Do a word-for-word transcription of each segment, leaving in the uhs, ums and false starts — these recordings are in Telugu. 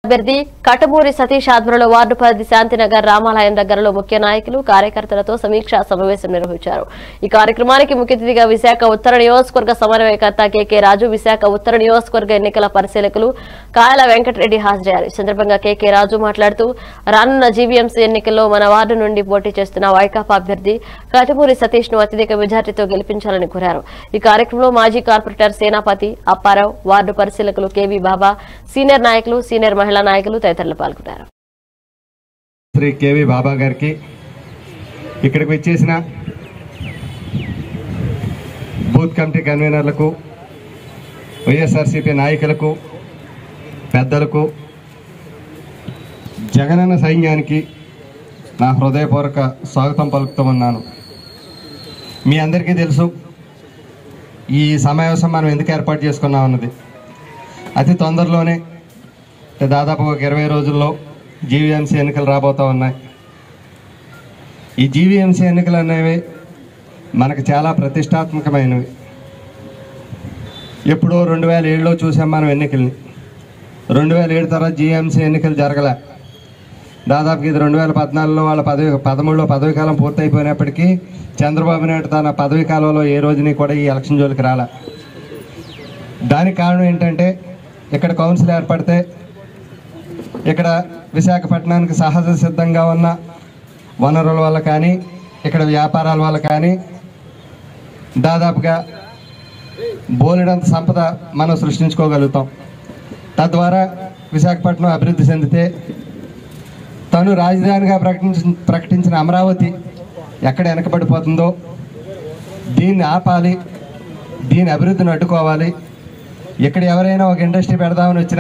అభ్యర్థి కటమూరి సతీష్ ఆధ్వర్యంలో వార్డు పరిధి శాంతినగర్ రామాలయం దగ్గరలో ముఖ్య నాయకులు కార్యకర్తలతో సమీక్షా సమావేశం నిర్వహించారు. ఈ కార్యక్రమానికి ముఖ్య అతిథిగా విశాఖ ఉత్తర నియోజకవర్గ సమన్వయకర్త కెకే రాజు, విశాఖ ఉత్తర నియోజకవర్గ ఎన్నికల పరిశీలకులు కాయల వెంకటరెడ్డి హాజరయ్యారు. ఈ సందర్భంగా కెకే రాజు మాట్లాడుతూ రానున్న జీవీఎంసీ ఎన్నికల్లో మన వార్డు నుండి పోటీ చేస్తున్న వైకాపా అభ్యర్థి కటమూరి సతీష్ ను అత్యధిక మెజార్టీతో గెలిపించాలని కోరారు. ఈ కార్యక్రమంలో మాజీ కార్పొరేటర్ సేనాపతి అప్పారావు, వార్డు పరిశీలకులు కేవీ బాబా, సీనియర్ నాయకులు, సీనియర్ మహిళా నాయకులు తదితరులు పాల్గొన్నారు. శ్రీ కేవీ బాబా గారికి, ఇక్కడికి వచ్చేసిన బూత్ కమిటీ కన్వీనర్లకు, వైఎస్ఆర్సీపీ నాయకులకు, పెద్దలకు, జగనన్న సైన్యానికి నా హృదయపూర్వక స్వాగతం పలుకుతూ ఉన్నాను. మీ అందరికీ తెలుసు ఈ సమావేశం మనం ఎందుకు ఏర్పాటు చేసుకున్నాం అన్నది. అతి తొందరలోనే దాదాపు ఒక ఇరవై రోజుల్లో జీవీఎంసీ ఎన్నికలు రాబోతూ ఉన్నాయి. ఈ జీవీఎంసీ ఎన్నికలు అనేవి మనకు చాలా ప్రతిష్టాత్మకమైనవి. ఎప్పుడో రెండు వేల ఏడులో చూసాం మనం ఎన్నికల్ని. రెండు వేల ఏడు తర్వాత జీవీఎంసీ ఎన్నికలు జరగలే. దాదాపు ఇది రెండు వేల పద్నాలుగులో వాళ్ళ పదవి పదమూడులో పదవి కాలం పూర్తయిపోయినప్పటికీ చంద్రబాబు నాయుడు తన పదవి కాలంలో ఏ రోజుని కూడా ఈ ఎలక్షన్ జోలికి రాలే. దానికి కారణం ఏంటంటే ఇక్కడ కౌన్సిల్ ఏర్పడితే ఇక్కడ విశాఖపట్నానికి సహజ సిద్ధంగా ఉన్న వనరుల వల్ల కానీ, ఇక్కడ వ్యాపారాల వల్ల కానీ దాదాపుగా బోలెడంత సంపద మనం సృష్టించుకోగలుగుతాం. తద్వారా విశాఖపట్నం అభివృద్ధి చెందితే తను రాజధానిగా ప్రకటించి ప్రకటించిన అమరావతి ఎక్కడ వెనకబడిపోతుందో దీన్ని ఆపాలి, దీని అభివృద్ధిని అడ్డుకోవాలి. ఇక్కడ ఎవరైనా ఒక ఇండస్ట్రీ పెడదామని వచ్చినా,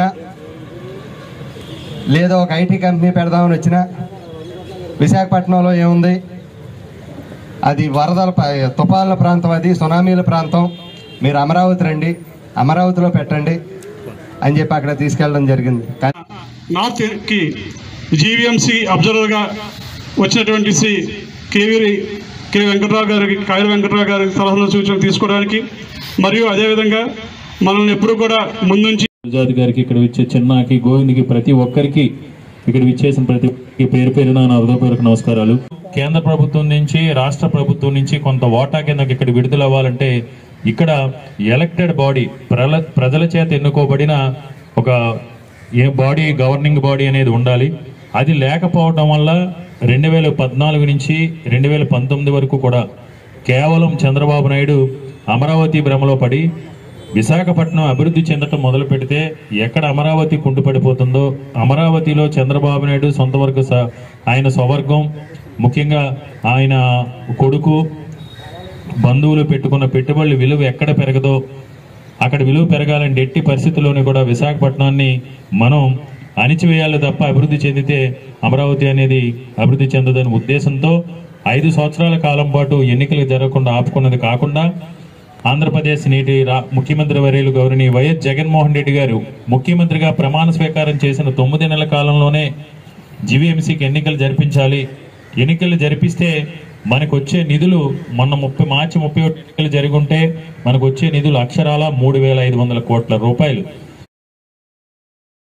లేదా ఒక ఐటీ కంపెనీ పెడదామని వచ్చినా విశాఖపట్నంలో ఏముంది, అది వరదల తుఫాన్ల ప్రాంతం, అది సునామీల ప్రాంతం, మీరు అమరావతి రండి, అమరావతిలో పెట్టండి అని చెప్పి అక్కడ తీసుకెళ్ళడం జరిగింది. కానీ నార్త్కి జీవీఎంసీ అబ్జర్వర్గా వచ్చినటువంటి శ్రీ కేవీ కె వెంకటరావు గారికి, కాయల వెంకటరావు గారికి సలహాలు సూచనలు తీసుకోవడానికి, మరియు అదేవిధంగా మనల్ని ఎప్పుడు కూడా ముందుంచి జాతి గారికి, ఇక్కడ ఇచ్చే చిన్నకి, గోవింద్కి, ప్రతి ఒక్కరికి ఇక్కడ ఇచ్చేసిన ప్రతి పేరు పేరున నా హృదయపూర్వక నమస్కారాలు. కేంద్ర ప్రభుత్వం నుంచి, రాష్ట్ర ప్రభుత్వం నుంచి కొంత వాటా కింద ఇక్కడ విడుదల అవ్వాలంటే ఇక్కడ ఎలక్టెడ్ బాడీ, ప్రజల చేత ఎన్నుకోబడిన ఒక ఏ బాడీ, గవర్నింగ్ బాడీ అనేది ఉండాలి. అది లేకపోవడం వల్ల రెండు వేల పద్నాలుగు నుంచి రెండు వేల పంతొమ్మిది వరకు కూడా కేవలం చంద్రబాబు నాయుడు అమరావతి భ్రమలో పడి విశాఖపట్నం అభివృద్ధి చెందటం మొదలు పెడితే ఎక్కడ అమరావతి కుంటుపడిపోతుందో, అమరావతిలో చంద్రబాబు నాయుడు సొంత వర్గ ఆయన స్వవర్గం, ముఖ్యంగా ఆయన కొడుకు, బంధువులు పెట్టుకున్న పెట్టుబడుల విలువ ఎక్కడ పెరగదో అక్కడ విలువ పెరగాలని ఎట్టి పరిస్థితుల్లోనే కూడా విశాఖపట్నాన్ని మనం అణిచివేయాలి తప్ప అభివృద్ధి చెందితే అమరావతి అనేది అభివృద్ధి చెందదనే ఉద్దేశంతో ఐదు సంవత్సరాల కాలం పాటు ఎన్నికలు జరగకుండా ఆపుకున్నది కాకుండా ఆంధ్రప్రదేశ్ నేటి ముఖ్యమంత్రి వర్యులు గౌరవనీయ వైఎస్ జగన్మోహన్ రెడ్డి గారు ముఖ్యమంత్రిగా ప్రమాణ స్వీకారం చేసిన తొమ్మిది నెలల కాలంలోనే జీవీఎంసీకి ఎన్నికలు జరిపించాలి. ఎన్నికలు జరిపిస్తే మనకు వచ్చే నిధులు మొన్న ముప్పై మార్చి ముప్పై ఒకటి ఎన్నికలు జరిగి ఉంటే మనకు వచ్చే నిధులు అక్షరాల మూడు వేల ఐదు వందల కోట్ల రూపాయలు.